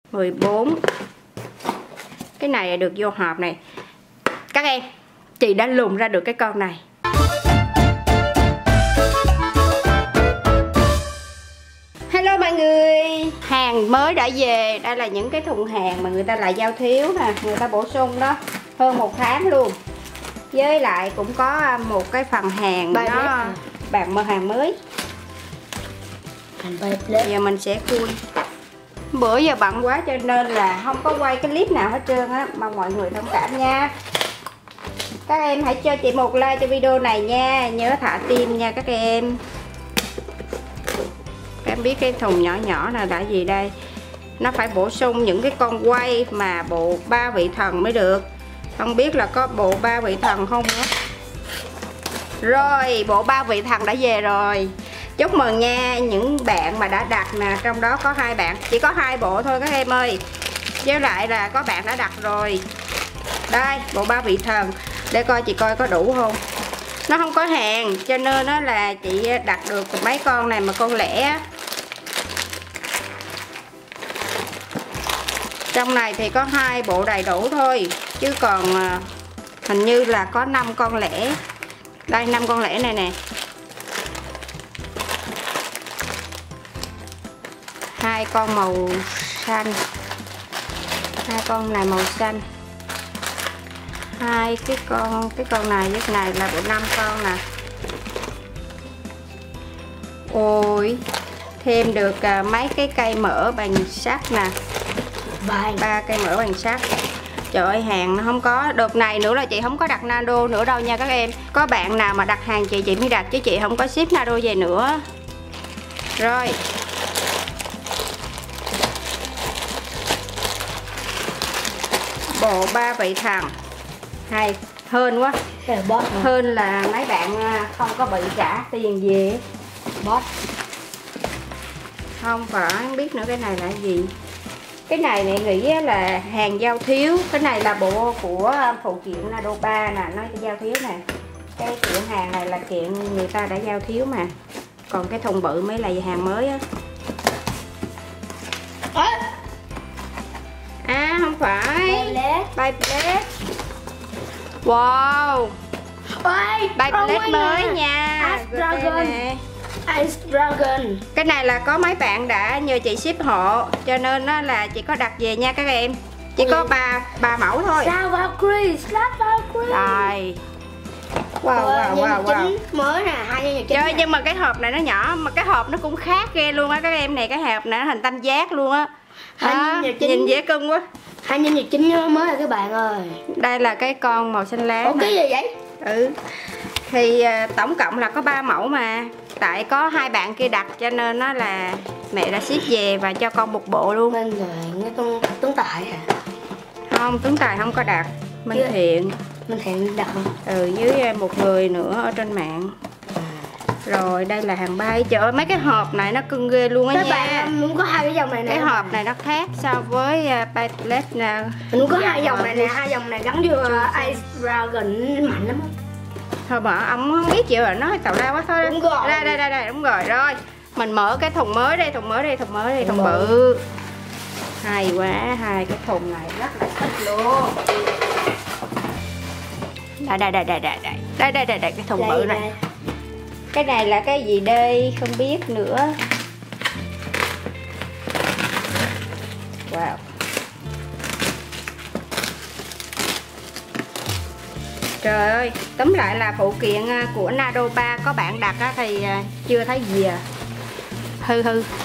14. Cái này được vô hộp này. Các em, chị đã lùn ra được cái con này. Hello mọi người, hàng mới đã về. Đây là những cái thùng hàng mà người ta lại giao thiếu nè, người ta bổ sung đó, hơn 1 tháng luôn. Với lại cũng có một cái phần hàng nó bạn mở hàng mới. Giờ mình sẽ khui. Bữa giờ bận quá cho nên là không có quay cái clip nào hết trơn á, mong mọi người thông cảm nha. Các em hãy cho chị một like cho video này nha, nhớ thả tim nha các em. Các em biết cái thùng nhỏ nhỏ là đã gì đây? Nó phải bổ sung những cái con quay mà bộ 3 vị thần mới được. Không biết là có bộ 3 vị thần không nữa. Rồi, bộ 3 vị thần đã về rồi. Chúc mừng nha những bạn mà đã đặt nè, trong đó có 2 bạn, chỉ có 2 bộ thôi các em ơi. Với lại là có bạn đã đặt rồi. Đây, bộ 3 vị thần. Để coi chị coi có đủ không. Nó không có hàng cho nên nó là chị đặt được mấy con này mà con lẻ. Trong này thì có 2 bộ đầy đủ thôi, chứ còn hình như là có 5 con lẻ. Đây 5 con lẻ này nè. 2 con màu xanh, 2 con này màu xanh, 2 cái con này với này là bộ 5 con nè. Ôi, thêm được mấy cái cây mỡ bằng sắt nè, 3 cây mỡ bằng sắt. Trời ơi, hàng nó không có. Đợt này nữa là chị không có đặt Nado nữa đâu nha các em. Có bạn nào mà đặt hàng chị mới đặt, chứ chị không có ship Nado về nữa. Rồi, bộ 3 vị thần hay hên quá. Hên là mấy bạn không có bị trả tiền về. Không phải, không biết nữa cái này là gì. Cái này mẹ nghĩ là hàng giao thiếu. Cái này là bộ của phụ kiện Nado 3 nè, nó giao thiếu nè. Cái kiện hàng này là kiện người ta đã giao thiếu mà. Còn cái thùng bự mới là hàng mới á. À không phải Beyblade. Wow, Beyblade mới nha. Ice Dragon. Cái này là có mấy bạn đã nhờ chị ship hộ, cho nên nó là chị có đặt về nha các em. Chỉ có 3 mẫu thôi. Rồi. Wow. Mới nè, 2 Trời, nhưng mà cái hộp này nó nhỏ, mà cái hộp nó cũng khác ghê luôn á các em. Này cái hộp này nó hình tam giác luôn á. Nhìn dễ cưng quá. 2x9 mới rồi các bạn ơi. Đây là cái con màu xanh lá. Ủa cái gì vậy? Thì tổng cộng là có 3 mẫu mà. Tại có 2 bạn kia đặt cho nên nó là mẹ đã ship về và cho con một bộ luôn. Nên rồi nghe con Tuấn Tài hả? Không, Tuấn Tài không có đặt. Minh Thiện đặt không? Với một người nữa ở trên mạng. Rồi đây là hàng bay. Trời ơi, mấy cái hộp này nó cưng ghê luôn á nha. Các bạn muốn có 2 cái dòng này nè. Cái hộp này nó khác so với Beyblade nè. Mình muốn có 2 dòng này nè, 2 dòng này gắn vô Ice Dragon mạnh lắm. Thôi mà ông không biết chịu rồi, nói tào lao quá thôi. Đúng rồi. Đây đúng rồi. Rồi mình mở cái thùng mới đây, thùng bự. Hay quá, 2 cái thùng này rất là thích luôn. Đây cái thùng bự này. Cái này là cái gì đây không biết nữa. Wow. Trời ơi, tóm lại là phụ kiện của Nado 3 có bạn đặt thì chưa thấy gì à. Hư.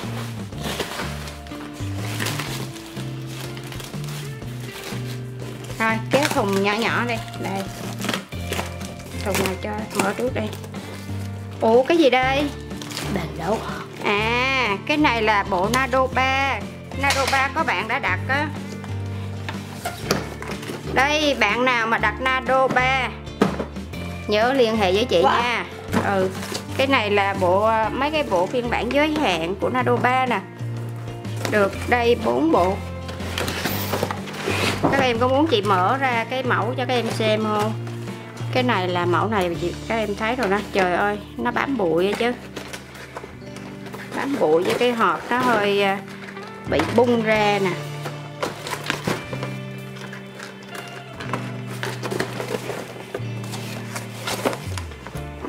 Rồi, cái thùng nhỏ đây. Đây. Thùng này cho mở trước đây. Ủa cái gì đây? Bàn đấu. À, cái này là bộ Nado 3. Nado 3 có bạn đã đặt á. Đây, bạn nào mà đặt Nado 3 nhớ liên hệ với chị nha. Cái này là mấy cái bộ phiên bản giới hạn của Nado 3 nè. Được đây 4 bộ. Các em có muốn chị mở ra cái mẫu cho các em xem không? Cái này là mẫu này các em thấy rồi đó. Trời ơi, nó bám bụi chứ. Bám bụi với cái hộp nó hơi bị bung ra nè.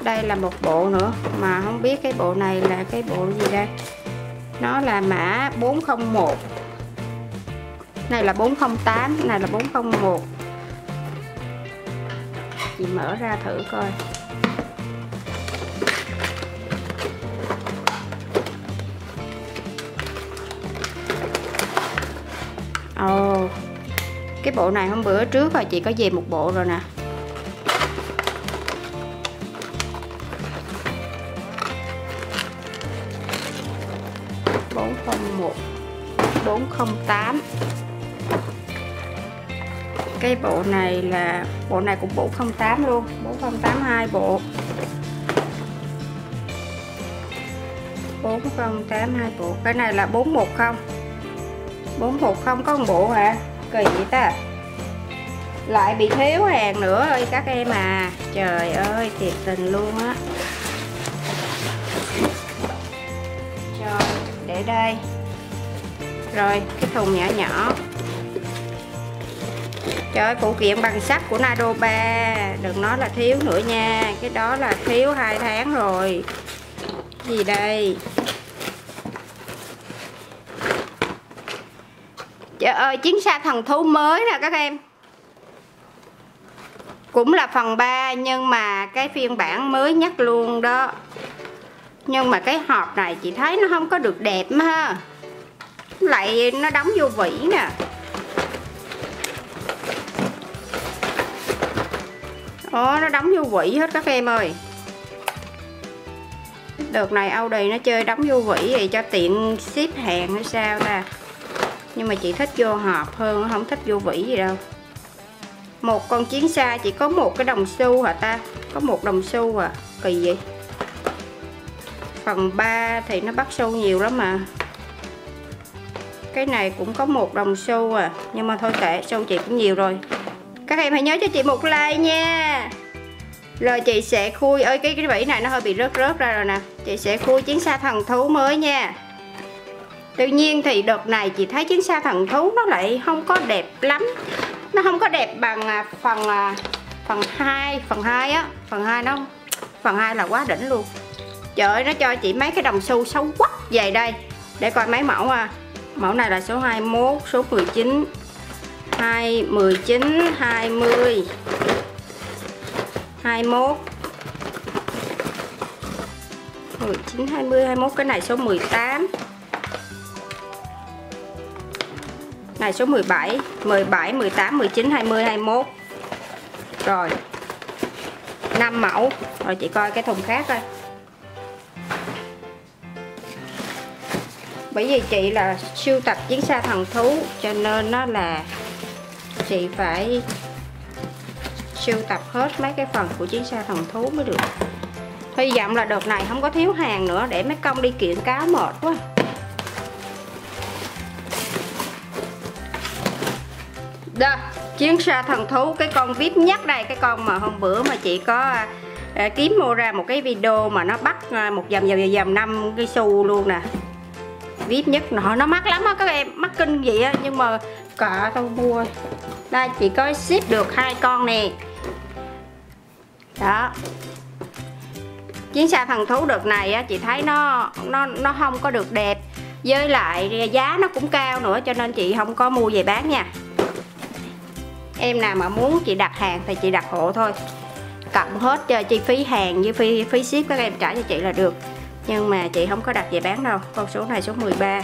Đây là một bộ nữa mà không biết cái bộ này là cái bộ gì đây. Nó là mã 401. Này là 408, này là 401. Chị mở ra thử coi. Ồ, cái bộ này hôm bữa trước rồi chị có về một bộ rồi nè. Bốn không một, 408. Cái bộ này là bộ này cũng 408 luôn, 408 hai bộ. 408 hai bộ. Cái này là 410. 410 có một bộ hả? Kỳ vậy ta. Lại bị thiếu hàng nữa ơi các em à. Trời ơi thiệt tình luôn á. Rồi để đây. Rồi cái thùng nhỏ nhỏ. Trời ơi, phụ kiện bằng sắt của Nadoba. Đừng nói là thiếu nữa nha. Cái đó là thiếu 2 tháng rồi. Gì đây? Trời ơi, chiến xa thần thú mới nè các em. Cũng là phần 3 nhưng mà cái phiên bản mới nhất luôn đó. Nhưng mà cái hộp này chị thấy nó không có được đẹp ha. Lại nó đóng vô vỉ nè. Ồ, nó đóng vô vỉ hết các em ơi. Đợt này Audi nó chơi đóng vô vỉ thì cho tiện ship hàng hay sao ta. Nhưng mà chị thích vô hộp hơn, không thích vô vỉ gì đâu. Một con chiến xa chỉ có một cái đồng xu hả ta? Có một đồng xu à, kỳ vậy. Phần 3 thì nó bắt xu nhiều lắm mà. Cái này cũng có một đồng xu à. Nhưng mà thôi kệ, xu chị cũng nhiều rồi. Các em hãy nhớ cho chị một like nha. Rồi chị sẽ khui ơi cái vỉ này nó hơi bị rớt ra rồi nè. Chị sẽ khui chiến xa thần thú mới nha. Tuy nhiên thì đợt này chị thấy chiến xa thần thú nó lại không có đẹp lắm. Nó không có đẹp bằng phần 2 á. Phần 2 là quá đỉnh luôn. Trời ơi, nó cho chị mấy cái đồng xu xấu quắc về đây. Để coi mấy mẫu à. Mẫu này là số 21, số 19, 19, 20, 21, 19, 20, 21. Cái này số 18. Này số 17, 17, 18, 19, 20, 21. Rồi 5 mẫu. Rồi chị coi cái thùng khác coi. Bởi vì chị là sưu tập chiến xa thần thú cho nên nó là chị phải sưu tập hết mấy cái phần của chiến xa thần thú mới được. Hy vọng là đợt này không có thiếu hàng nữa để mấy công đi kiện cáo mệt quá. Đó, chiến xa thần thú cái con VIP nhất đây, cái con mà hôm bữa mà chị có kiếm mua ra một cái video mà nó bắt một vòng 5 cái xu luôn nè. VIP nhất nó mắc lắm á các em, mắc kinh vậy á, nhưng mà cả tôi mua. Đây chị có ship được 2 con nè. Đó. Chiến xa thần thú đợt này á chị thấy nó không có được đẹp, với lại giá nó cũng cao nữa cho nên chị không có mua về bán nha. Em nào mà muốn chị đặt hàng thì chị đặt hộ thôi, cộng hết cho chi phí hàng với phí ship các em trả cho chị là được. Nhưng mà chị không có đặt về bán đâu. Con số này số 13,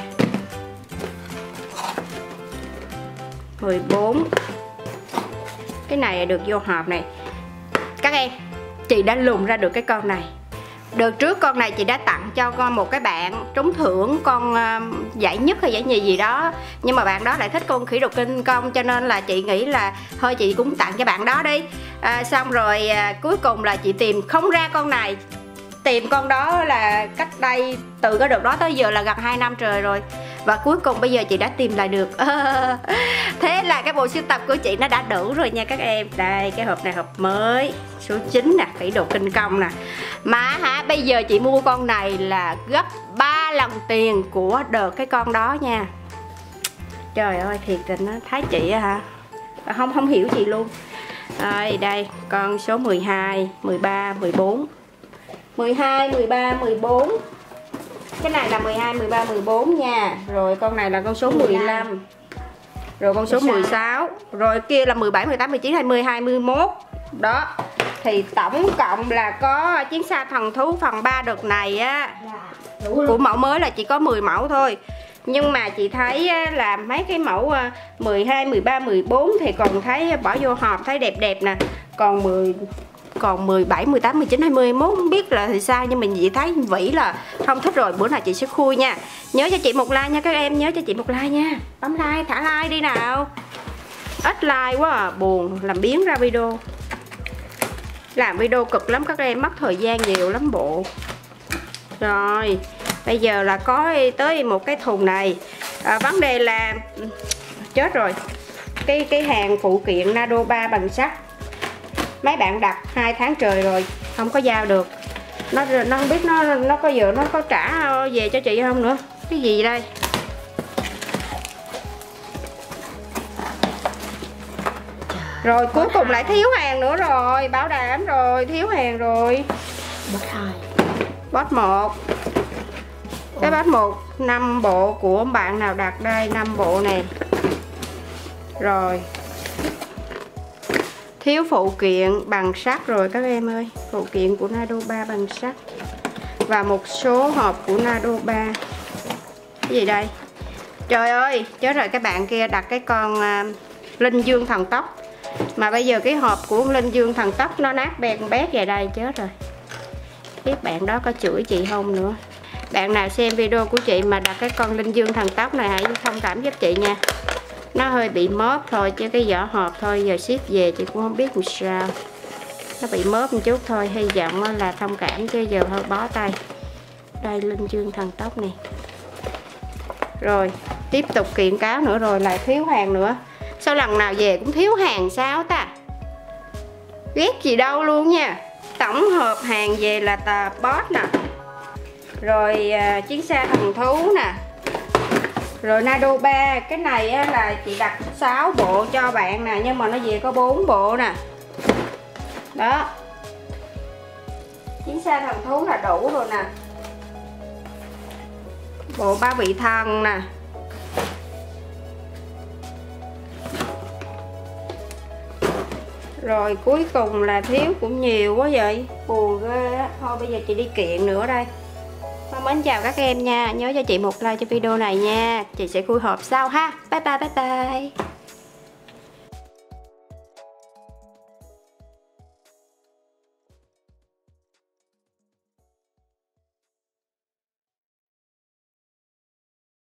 14. Cái này được vô hộp này. Các em, chị đã lùng ra được cái con này. Đợt trước con này chị đã tặng cho con một cái bạn trúng thưởng con giải nhất hay giải nhì gì đó. Nhưng mà bạn đó lại thích con khỉ đột kinh công cho nên là chị nghĩ là thôi chị cũng tặng cho bạn đó đi. Xong rồi cuối cùng là chị tìm không ra con này. Tìm con đó là cách đây từ cái đợt đó tới giờ là gần 2 năm trời rồi. Và cuối cùng bây giờ chị đã tìm lại được. Thế là cái bộ sưu tập của chị nó đã đủ rồi nha các em. Đây cái hộp này hộp mới, số 9 nè, khỉ đột kinh công nè. Mà hả, bây giờ chị mua con này là gấp 3 lần tiền của đợt cái con đó nha. Trời ơi thiệt tình nó thấy chị hả, không hiểu chị luôn. Đây con số 12, 13, 14. 12, 13, 14. Cái này là 12, 13, 14 nha. Rồi con này là con số 15. Rồi con số 16. Rồi kia là 17, 18, 19, 20, 21. Đó. Thì tổng cộng là có chiến xa thần thú phần 3 đợt này á, của mẫu mới là chỉ có 10 mẫu thôi. Nhưng mà chị thấy là mấy cái mẫu 12, 13, 14 thì còn thấy bỏ vô hộp thấy đẹp đẹp nè. Còn 17, 18, 19, 20, 21 không biết là thì sao, nhưng mình chị thấy vĩ là không thích rồi. Bữa nào chị sẽ khui nha. Nhớ cho chị một like nha các em, nhớ cho chị một like nha. Bấm like, thả like đi nào. Ít like quá à, buồn, làm biến ra video. Làm video cực lắm các em, mất thời gian nhiều lắm bộ. Rồi, bây giờ là có tới một cái thùng này. Vấn đề là chết rồi. Cái hàng phụ kiện Nado 3 bằng sắt. Mấy bạn đặt 2 tháng trời rồi, không có giao được. Nó không biết nó có giờ nó có trả về cho chị không nữa. Cái gì đây? Rồi cuối cùng lại thiếu hàng nữa rồi, bảo đảm rồi, thiếu hàng rồi. Boss 2. Boss 1. Cái boss 1 5 bộ của bạn nào đặt đây, 5 bộ này. Rồi. Thiếu phụ kiện bằng sắt rồi các em ơi. Phụ kiện của Nado 3 bằng sắt. Và một số hộp của Nado 3. Cái gì đây? Trời ơi, chết rồi, các bạn kia đặt cái con Linh Dương thần tốc. Mà bây giờ cái hộp của Linh Dương thần tốc nó nát beng bét về đây, chết rồi. Biết bạn đó có chửi chị không nữa. Bạn nào xem video của chị mà đặt cái con Linh Dương thần tốc này hãy thông cảm giúp chị nha. Nó hơi bị móp thôi chứ cái vỏ hộp thôi, giờ ship về chị cũng không biết làm sao. Nó bị móp một chút thôi, hy vọng là thông cảm chứ giờ hơi bó tay. Đây Linh Dương thần tốc này. Rồi, tiếp tục kiện cáo nữa rồi lại thiếu hàng nữa. Sao lần nào về cũng thiếu hàng sao ta? Ghét gì đâu luôn nha. Tổng hợp hàng về là tờ boss nè. Rồi chiến xa thần thú nè. Rồi Nado 3. Cái này á, là chị đặt 6 bộ cho bạn nè. Nhưng mà nó về có 4 bộ nè. Đó. Chiến xa thần thú là đủ rồi nè. Bộ ba vị thần nè. Rồi cuối cùng là thiếu cũng nhiều quá vậy. Buồn ghê á. Thôi bây giờ chị đi kiện nữa đây. Mến chào các em nha. Nhớ cho chị một like cho video này nha. Chị sẽ khui hộp sau ha. Bye bye bye bye.